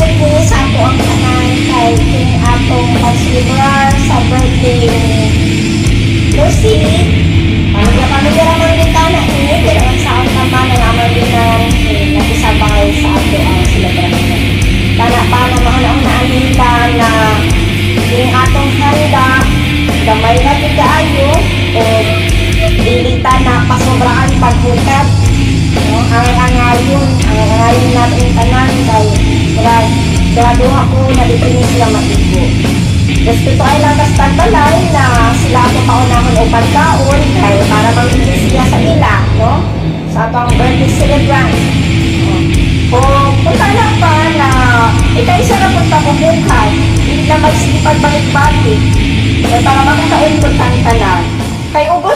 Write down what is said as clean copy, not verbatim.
request sa ato ang tanan kay king atong pag-celebrar sa birthday ni Lucy. Pamilya raman din ka na kaya naman saan naman ang naman din na nagsabay sa ato ang celebration. Para mahal ang naaninda na yung atong handa, gamay na din kaayo o ilita na pasobraan pagbukat. Ang angayon natin tanan kay grado ako na dipini sila matigo. Gusto to ay lang kastantalay na sila ako paunahon o pagkaon kay para mamili siya sa ila, no? Sa atong birthday celebrant. O punta lang pa na isa na punta ko bukan, hindi na magsipag balik-balik. Para makakaon ko tanan. Kay ugo